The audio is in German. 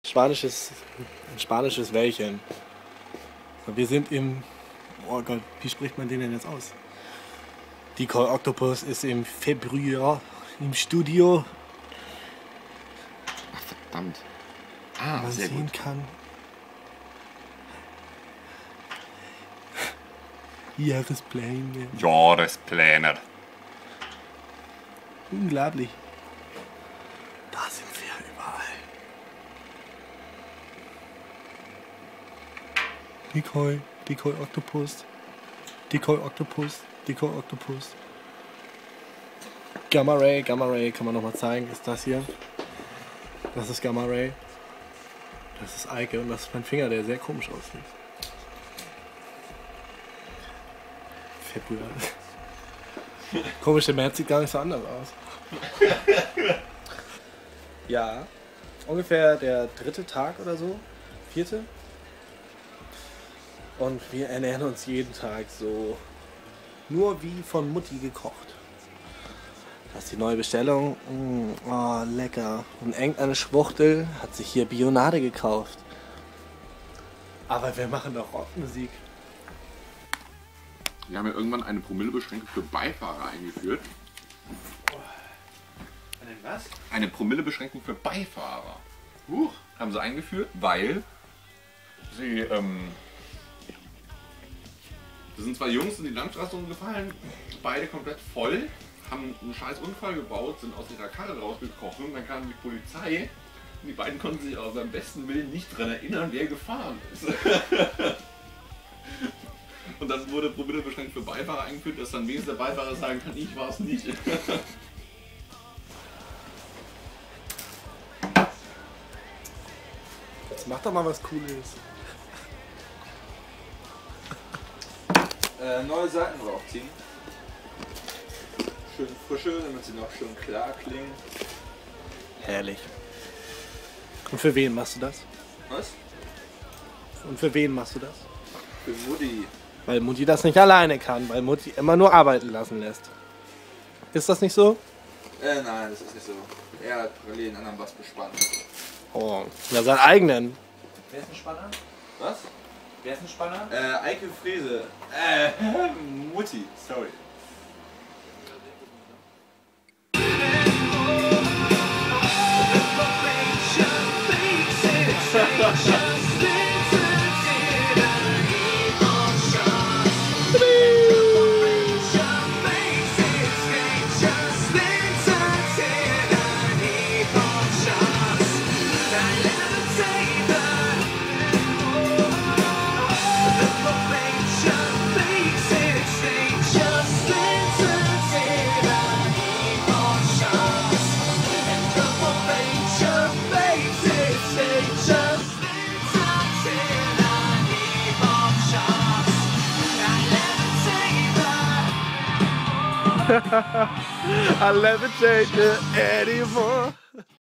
Ein spanisches Wellchen. Wir sind im... Oh Gott, wie spricht man den denn jetzt aus? Decoy Octopus ist im Februar im Studio. Ach, verdammt. Ah, Man sehr sehen gut. kann. Jahrespläne. Jahrespläne. Unglaublich. Da sind wir überall. Decoy Octopus. Decoy Octopus. Decoy Octopus. Gamma Ray kann man nochmal zeigen. Ist das hier? Das ist Gamma Ray. Das ist Eike und das ist mein Finger, der sehr komisch aussieht. Februar. Komisch, der März sieht gar nicht so anders aus. Ja, ungefähr der 3. Tag oder so, 4. Und wir ernähren uns jeden Tag so nur wie von Mutti gekocht. Das ist die neue Bestellung. Oh, lecker. Und irgendeine Schwuchtel hat sich hier Bionade gekauft. Aber wir machen doch Rockmusik. Wir haben ja irgendwann eine Promillebeschränkung für Beifahrer eingeführt. Was? Eine Promillebeschränkung für Beifahrer. Haben sie eingeführt, weil sie, das sind zwei Jungs in die Landstraße umgefallen, beide komplett voll, haben einen scheiß Unfall gebaut, sind aus ihrer Karre rausgekrochen, dann kam die Polizei und die beiden konnten sich aber beim besten Willen nicht daran erinnern, wer gefahren ist. Und dann wurde Promillebeschränkung für Beifahrer eingeführt, dass dann wenigstens der Beifahrer sagen kann, ich war es nicht. Jetzt mach doch mal was Cooles. Neue Seiten draufziehen. Schön frische, damit sie noch schön klar klingen. Herrlich. Und für wen machst du das? Was? Und für wen machst du das? Für Mutti. Weil Mutti das nicht alleine kann, weil Mutti immer nur arbeiten lassen lässt. Ist das nicht so? Nein, das ist nicht so. Er hat parallel einen anderen Bass bespannt. Oh, ja, seinen eigenen. Wer ist ein Spanner? Was? Wer ist ein Spanner? Eike Friese. Mutti, sorry. I levitate anymore.